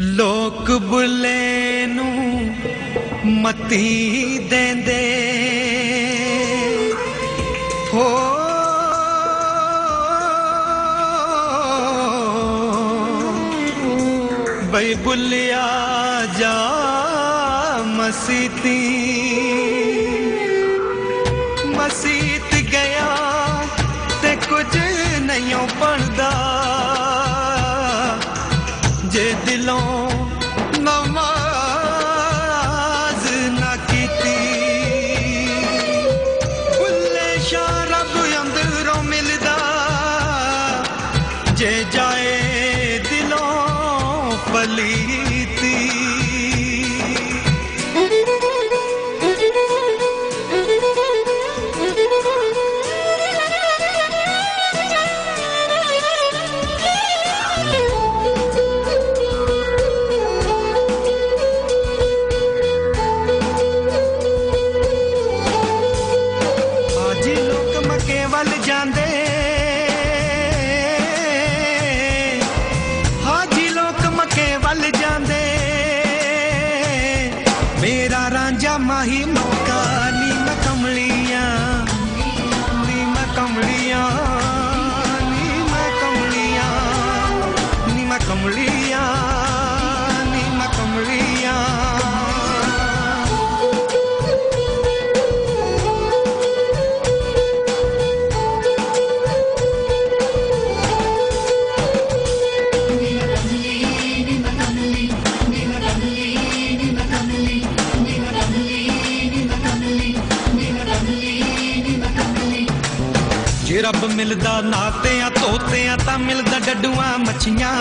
लोक बुले नू मती देंदे हो बई बुलिया जा मसीती मसीत गया ते कुछ नहीं बनदा जे दिलों नमाज ना कीती बुल्ले शाह रब अंदरों मिलदा जे जाए दिलों पलीती जांदे हाजी लोग मके वल जांदे मेरा रांझा माही मौका नी मैं कमलियां नी मैं कमलियां नी मैं कमलियां नी मैं कमलियां नी मैं कमलियां जे रब मिलदा नातियां तोतियां तां मिलदा डड्डूआं मच्छियां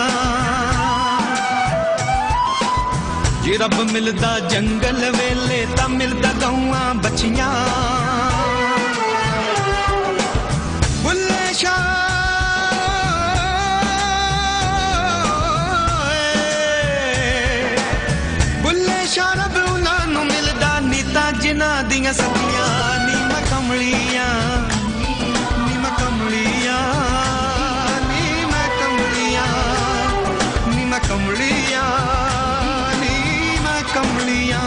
जे रब मिलदा जंगल वेले तां मिलदा गौआं बच्छियां बुल्ले शाह रब उन्हां नूं मिलदा नीतां जिन्हां दियां सखियां नी मैं कमलियां कमलियां नी मैं कमलियां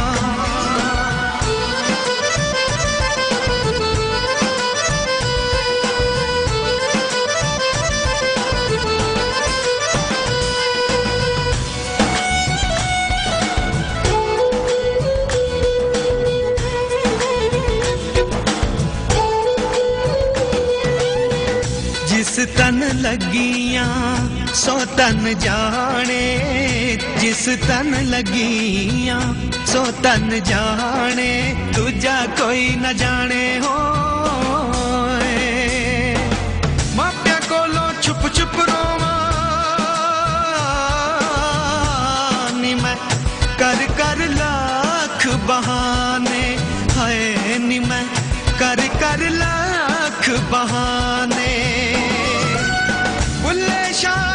जिस तन लगियां सो तन जाने जिस तन लगियां सो तन जाने दूजा कोई न जाने हो मापिया कोलों छुप छुप रोवां नी मैं कर कर लाख बहाने हाय नी मैं कर कर लाख बहाने बुल्ले शाह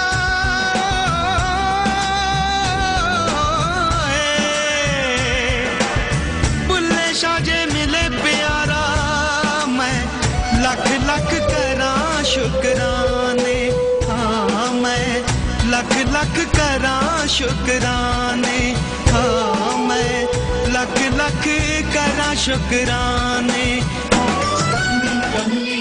जे मिले प्यारा मैं लख लख करा शुकराने हाँ मैं लख लख करा शुकराने हाँ मैं लख लख करा शुकराने